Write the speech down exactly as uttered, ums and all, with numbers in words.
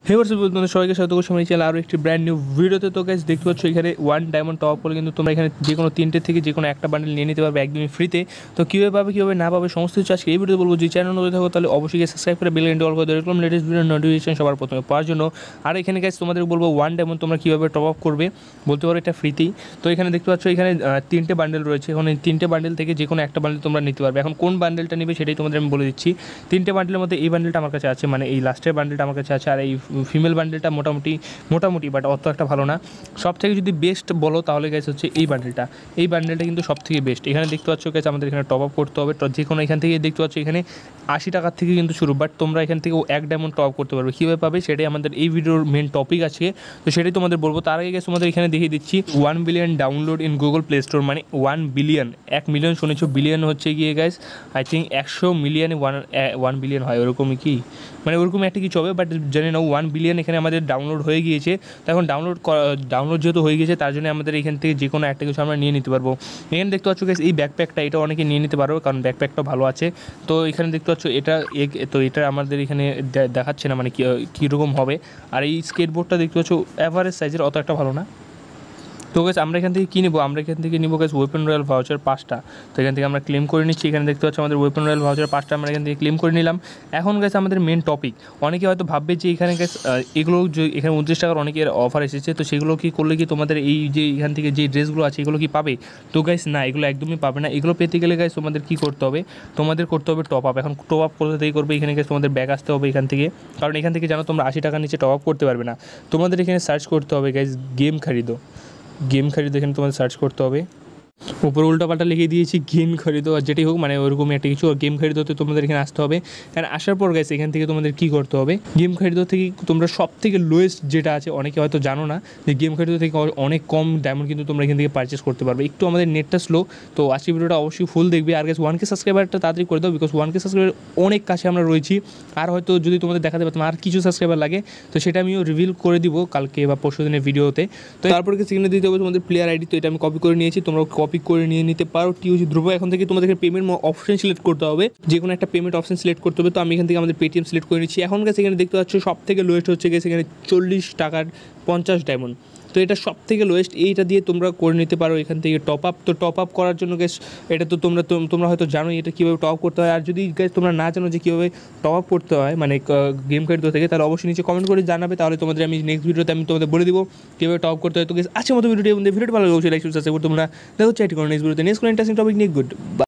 হে WhatsApp বন্ধুরা, সবাইকে স্বাগত করছি আমার চ্যানেল আরও একটি ব্র্যান্ড নিউ ভিডিওতে। তো গাইস দেখতে পাচ্ছ এখানে ওয়ান ডায়মন্ড টপ করে কিন্তু তোমরা এখানে যে কোনো তিনটে থেকে যে কোনো একটা বান্ডেল নিয়ে নিতে পারবে একদমই ফ্রিতে। তো কীভাবে পাবে কীভাবে না পাবে সমস্ত কিছু আজকে এই ভিডিওতে বলবো। যে চ্যানেল নতুন থাকো তাহলে অবশ্যই সাবস্ক্রাইব করে বেল আইকনটি অল করে দেখলাম লেটেস্ট ভিডিও নোটিফিকেশন সবার প্রথমে পাওয়ার জন্য। আর এখানে গাইস তোমাদের বলবো ওয়ান ডায়মন্ড তোমরা কীভাবে টপ আপ করবে বলতে পারো এটা ফ্রিতেই। তো এখানে দেখতে পাচ্ছ এখানে তিনটে বান্ডেল রয়েছে। এখন এই তিনটে বান্ডেল থেকে যে কোনো একটা বান্ডেল তোমরা নিতে পারবে। এখন কোন বান্ডেলটা নেবে সেটাই তোমাদের আমি বলে দিচ্ছি। তিনটে বান্ডেলের মধ্যে এই বান্ডেলটা আমার কাছে আছে, মানে এই লাস্টের বান্ডেলটা আমার কাছে আছে। আর এই ফিমেল বান্ডেলটা মোটামুটি মোটামুটি বাট অত একটা ভালো না। সব থেকে যদি বেস্ট বলো তাহলে গাইস হচ্ছে এই বান্ডেলটা। এই বান্ডেলটা কিন্তু সব থেকে বেস্ট। এখানে দেখতে পাচ্ছ গাইস আমাদের এখানে টপ আপ করতে হবে। যে কোনো এখান থেকে দেখতে পাচ্ছ এখানে আশি টাকার থেকে কিন্তু শুরু, বাট তোমরা এখান থেকে এক ডায়মন্ড টপ আপ করতে পারবে। কীভাবে পাবে সেটাই আমাদের এই ভিডিওর মেন টপিক আছে, তো সেটাই তোমাদের বলবো। তার আগে গাইস তোমাদের এখানে দেখিয়ে দিচ্ছি one billion download in Google Play Store, মানে ওয়ান বিলিয়ন এক মিলিয়ন শুনেছো, বিলিয়ন হচ্ছে গিয়ে গাইস আই থিঙ্ক একশো মিলিয়নে ওয়ান ওয়ান বিলিয়ন হয় ওরকমই কি, মানে ওরকম একটা কিছু হবে, বাট জানি না। ওয়ান বিলিয়ন এখানে আমাদের ডাউনলোড হয়ে গিয়েছে। তো এখন ডাউনলোড ডাউনলোড যেহেতু হয়ে গেছে তার জন্য আমাদের এখান থেকে যে কোনো একটা কিছু আমরা নিয়ে নিতে পারবো। এখানে দেখতে পাচ্ছ গাইস এই ব্যাকপ্যাকটা, এটা অনেকে নিয়ে নিতে পারবো কারণ ব্যাকপ্যাকটা ভালো আছে। তো এখানে দেখতে পাচ্ছ এটা এক, তো এটা আমাদের এখানে দেখাচ্ছে না মানে কীরকম হবে। আর এই স্কেটবোর্ডটা দেখতে পাচ্ছ অ্যাভারেজ সাইজের, অত একটা ভালো না। তো গাইস আমরা এখান থেকে কী নেবো, আমরা এখান থেকে নিবো গাইস ওয়েপন রয়্যাল ভাউচার পাঁচটা। তো এখান থেকে আমরা ক্লেম করে নিচ্ছি। এখানে দেখতে পাচ্ছ আমাদের ওয়েপন রয়্যাল ভাউচার পাঁচটা আমরা এখান থেকে ক্লেম করে নিলাম। এখন গাইস আমাদের মেন টপিক, অনেকে হয়তো ভাববে যে এখানে গাইস এগুলো যে এখানে উনত্রিশ টাকার অনেকের অফার এসেছে, তো সেগুলো কি করলে কি তোমাদের এই যে এখান থেকে যে ড্রেসগুলো আছে এগুলো কি পাবে? তো গাইস না, এগুলো একদমই পাবে না। এগুলো পেতে গেলে গাইস তোমাদের কী করতে হবে, তোমাদের করতে হবে টপ আপ। এখন টপ আপ কোথা থেকে করবে, এখানে গাইস তোমাদের ব্যাক আসতে হবে এখান থেকে, কারণ এখান থেকে জানো তোমরা আশি টাকার নিচে টপ আপ করতে পারবে না। তোমাদের এখানে সার্চ করতে হবে গাইস গেম খরিদো, গেম খরিদো এখানে তোমাদের সার্চ করতে হবে। উপরে উল্টাপাল্টা লিখে দিয়েছি গেম খরিদো, আর যেটাই হোক মানে ওরকমই একটা কিছু। গেম খরিদোতে তোমাদের এখানে আসতে হবে। অ্যান্ড আসার পর গাইস এখান থেকে তোমাদের কী করতে হবে, গেম খরিদো থেকে তোমরা সব থেকে লোয়েস্ট যেটা আছে, অনেকে হয়তো জানো না যে গেম খরিদো থেকে অনেক কম ডায়মন্ড কিন্তু তোমরা এখান থেকে পারচেস করতে পারবে। একটু আমাদের নেটটা স্লো, তো আজকে ভিডিওটা অবশ্যই ফুল দেখবে। আর গাইস ওয়ান কে সাবস্ক্রাইবারটা তাড়াতাড়ি করে দাও, বিকজ ওয়ান কে সাবস্ক্রাইবার অনেক কাছে আমরা রয়েছি। আর হয়তো যদি তোমাদের দেখাতে পারতাম আর কিছু সাবস্ক্রাইবার লাগে, তো সেটা আমিও রিভিল করে দিব কালকে বা পরশু দিনের ভিডিওতে। তো তারপরে সেখানে দিতে হবে তোমাদের প্লেয়ার আইডি। তো এটা আমি কপি করে নিয়েছি, তোমরা কপি করে নিয়ে নিতে পারো। টিউজি ধ্রুব, এখন থেকে তোমাদেরকে পেমেন্ট অপশন সিলেক্ট করতে হবে, যে কোনো একটা পেমেন্ট অপশন সিলেক্ট করতে হবে। তো আমি এখান থেকে আমাদের পেটিএম সিলেক্ট করে নিচ্ছি। এখন গেছে এখানে দেখতে পাচ্ছ সব থেকে লোয়েস্ট হচ্ছে গেছে এখানে চল্লিশ টাকার পঞ্চাশ ডায়মন্ড। তো এটা সব থেকে লোয়েস্ট, এইটা দিয়ে তোমরা করে নিতে পারো এখান থেকে টপ আপ। তো টপ আপ করার জন্য গেস এটা তো তোমরা তোমরা হয়তো জানোই এটা কীভাবে টপ আপ করতে হয়। আর যদি গেস তোমরা না জানো যে কীভাবে টপ আপ করতে হয় মানে গেম খরিদো থেকে, তাহলে অবশ্যই নিচে কমেন্ট করে জানাবে, তাহলে তোমাদের আমি নেক্সট ভিডিওতে আমি তোমাদের বলে দিব কীভাবে টপ আপ করতে হয়। তো গেস আছে মতো ভিডিওটি ভিডিওটি ভালো অবশ্যই লাইক সাবস্ক্রাইব করতে তোমরা দেখো চাইটি করো নেক্সট ভিডিওতে নেক্সট কোনো ইন্টারেস্টিং টপিক নিয়ে। গুড।